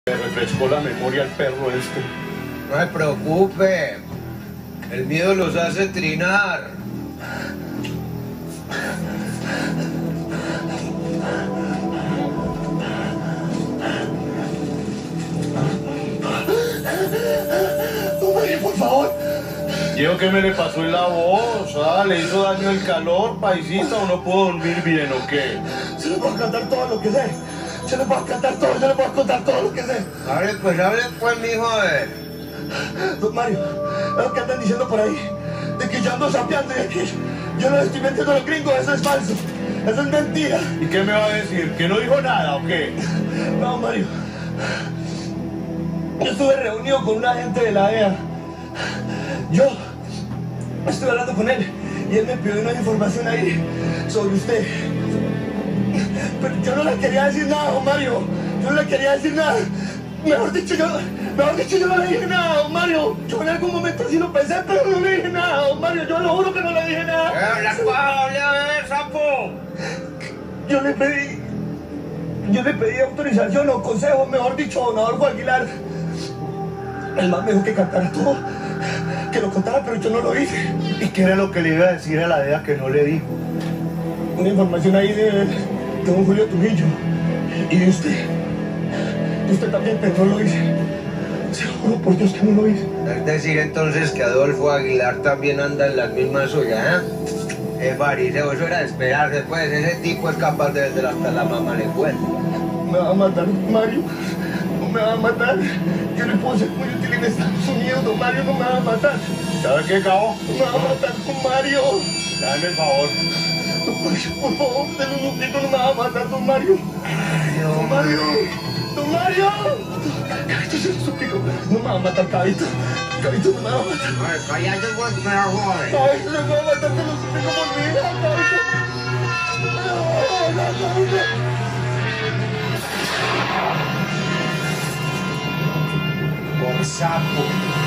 Me refrescó la memoria el perro este. No se preocupe, el miedo los hace trinar. Mario, por favor. Diego, ¿qué me le pasó en la voz? ¿Le hizo daño el calor, paisita, o no puedo dormir bien o qué? Se le puedo cantar todo lo que sé. Se le puedo cantar todo, se le puedo contar todo lo que sé. Hable pues, mijo, a ver. Don Mario, es lo que andan diciendo por ahí, de que yo ando sapeando y que yo no le estoy metiendo a los gringos, eso es falso. Eso es mentira. ¿Y qué me va a decir? ¿Que no dijo nada o qué? No, Mario. Yo estuve reunido con un agente de la DEA. Yo estuve hablando con él y él me pidió una información ahí sobre usted. Pero yo no le quería decir nada, don Mario. Yo no le quería decir nada. Mejor dicho, yo no le dije nada, don Mario. Yo en algún momento sí lo pensé, pero no le dije nada, don Mario. Yo lo juro que no le dije nada. ¡Hable a ver, sapo! Yo le pedí autorización o consejo, mejor dicho, a don Adolfo Aguilar. El man me dijo que cantara todo, que lo contara, pero yo no lo hice. ¿Y qué era lo que le iba a decir a la DEA que no le dijo? Una información ahí de don Julio Trujillo y de usted. De usted también, pero no lo hice. Se lo juro por Dios que no lo hice. Es decir, entonces, que Adolfo Aguilar también anda en las mismas suyas, ¿eh? Fariseo, eso era de esperarse, pues. Ese tipo es capaz de vender hasta la mamá le cuenta. Me va a matar, Mario. No me va a matar. Yo le puedo ser muy útil en Estados Unidos, don Mario no me va a matar. ¿Sabe qué, cabo? No me va a matar, don Mario. Dame el favor. Don Mario, por favor, denle un minutito, no me va a matar, don Mario. Don Mario. Don Mario. Cabito, se lo suplico. No me va a matar, Cabito. Cabito, no me va a matar. Ay, cállate, pues, me la joder. Cabito, no me va a matar, te lo suplico por mi hija, Cabito. Por sapo.